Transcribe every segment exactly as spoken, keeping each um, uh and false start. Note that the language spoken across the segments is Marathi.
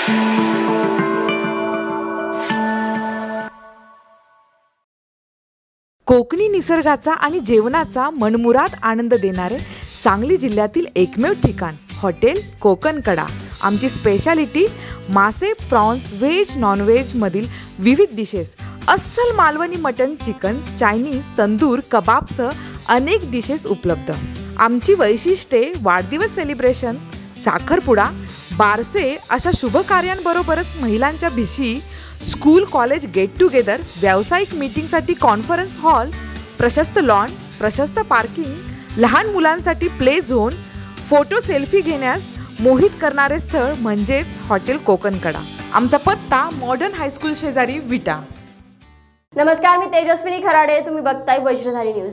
कोकणी निसर्गाचा आणि जेवणाचा मनमुराद आनंद देणारे सांगली जिल्ह्यातील एकमेव ठिकाण हॉटेल कोकणकडा। आमची स्पेशालिटी मासे, प्रॉन्स, व्हेज, नॉनव्हेज मधील विविध डिशेस, अस्सल Malvani mutton, chicken, Chinese, tandoor, कबाबसह अनेक डिशेस उपलब्ध। आमची वैशिष्ट्ये वाढदिवस सेलिब्रेशन, साखरपुडा, बारसे अशा शुभ कार्यांबरोबरच महिलांच्या भिशी, स्कूल कॉलेज गेट टुगेदर, व्यावसायिक मीटिंगसाठी कॉन्फरन्स हॉल, प्रशस्त लॉन, प्रशस्त पार्किंग, लहान मुलांसाठी प्ले झोन, फोटो सेल्फी घेण्यास मोहित करणारे स्थळ म्हणजेच हॉटेल कोकणकडा। आमचा पत्ता मॉडर्न हायस्कूल शेजारी विटा। नमस्कार, मी तेजस्विनी खराडे, तुम्ही बघताय वज्रधारी न्यूज।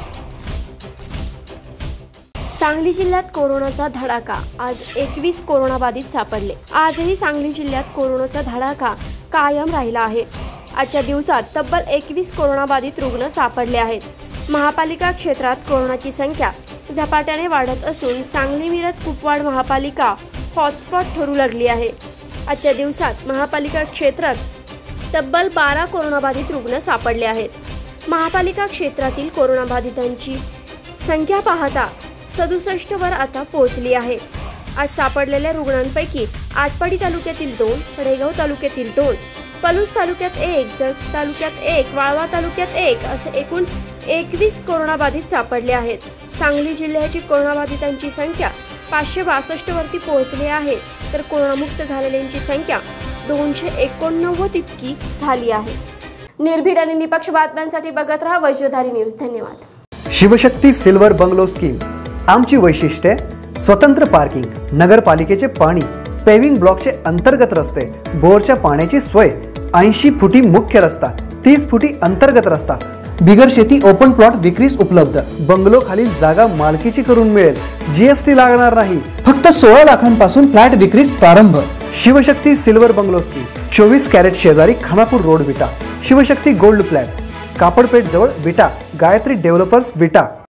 सांगली जिल्ह्यात कोरोनाचा धडाका, आज एकवीस कोरोनाबाधित सापडले। आजही सांगली जिल्ह्यात कोरोनाचा धडाका कायम राहिला आहे। आजच्या दिवसात तब्बल एकवीस कोरोनाबाधित रुग्ण सापडले आहेत। महापालिका क्षेत्रात कोरोनाची संख्या झपाट्याने वाढत असून सांगली मिरज कुपवाड महापालिका हॉटस्पॉट ठरू लागली आहे। आजच्या दिवसात महापालिका क्षेत्रात तब्बल बारा कोरोनाबाधित रुग्ण सापडले आहेत। महापालिका क्षेत्रातील कोरोनाबाधितांची संख्या पाहता सदुसष्ट वर आता पोहोचली आहे। आज सापडलेल्या रुग्णांपैकी आटपाडी तालुक्यातील दोन, कडेगाव तालुक्यातील दोन, पलूस तालुक्यात एक, जत तालुक्यात एक, वाळवा तालुक्यात एक असे एकूण एकवीस कोरोनाबाधित सापडले आहेत। सांगली जिल्ह्याची कोरोनाबाधितांची संख्या पाचशे बासष्ट वरती पोहोचली आहे, तर कोरोनामुक्त झालेल्यांची संख्या दोनशे एकोणनव्वद इतकी झाली आहे। निर्भीड आणि निपक्ष बातम्यांसाठी बघत रहा वज्रधारी न्यूज। धन्यवाद। शिवशक्ती सिल्वर बंगलो स्कीम, आमची वैशिष्ट्ये स्वतंत्र पार्किंग, नगरपालिकेचे पाणी, पेविंग ब्लॉकचे अंतर्गत रस्ते, बोरच्या पाण्याची सोय, ऐंशी फुटी मुख्य रस्ता, तीस फुटी अंतर्गत रस्ता, बिगर शेती ओपन प्लॉट विक्रीस उपलब्ध। बंगलो खालील जागा मालकीची करून मिळेल, जीएसटी लागणार नाही। फक्त सोळा लाखांपासून फ्लॅट विक्रीस प्रारंभ। शिवशक्ती सिल्वर बंगलो स्कीम, चोवीस कॅरेट शेजारी खानापूर रोड विटा। शिवशक्ती गोल्ड फ्लॅट, कापडपेठ जवळ विटा, गायत्री डेव्हलपर्स विटा।